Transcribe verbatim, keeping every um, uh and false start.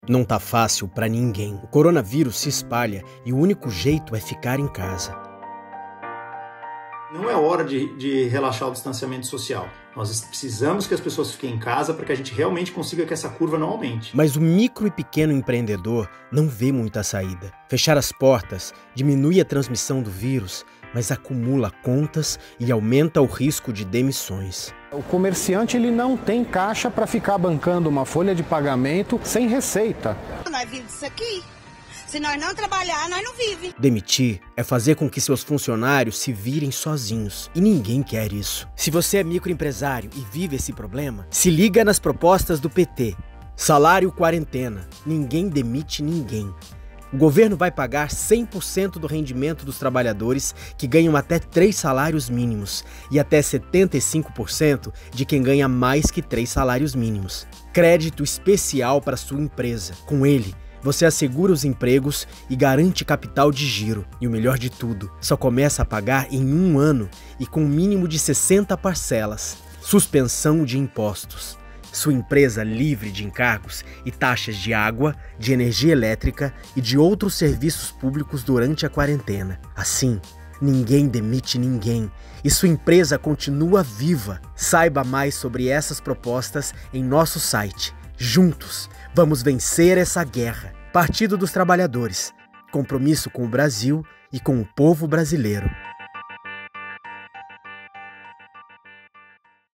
Não tá fácil pra ninguém. O coronavírus se espalha e o único jeito é ficar em casa. Não é hora de, de relaxar o distanciamento social. Nós precisamos que as pessoas fiquem em casa para que a gente realmente consiga que essa curva não aumente. Mas o micro e pequeno empreendedor não vê muita saída. Fechar as portas diminui a transmissão do vírus, mas acumula contas e aumenta o risco de demissões. O comerciante ele não tem caixa para ficar bancando uma folha de pagamento sem receita. Nós vivemos disso aqui. Se nós não trabalhar, nós não vivemos. Demitir é fazer com que seus funcionários se virem sozinhos. E ninguém quer isso. Se você é microempresário e vive esse problema, se liga nas propostas do P T. Salário quarentena. Ninguém demite ninguém. O governo vai pagar cem por cento do rendimento dos trabalhadores que ganham até três salários mínimos e até setenta e cinco por cento de quem ganha mais que três salários mínimos. Crédito especial para sua empresa. Com ele, você assegura os empregos e garante capital de giro. E o melhor de tudo, só começa a pagar em um ano e com um mínimo de sessenta parcelas. Suspensão de impostos. Sua empresa livre de encargos e taxas de água, de energia elétrica e de outros serviços públicos durante a quarentena. Assim, ninguém demite ninguém e sua empresa continua viva. Saiba mais sobre essas propostas em nosso site. Juntos, vamos vencer essa guerra. Partido dos Trabalhadores. Compromisso com o Brasil e com o povo brasileiro.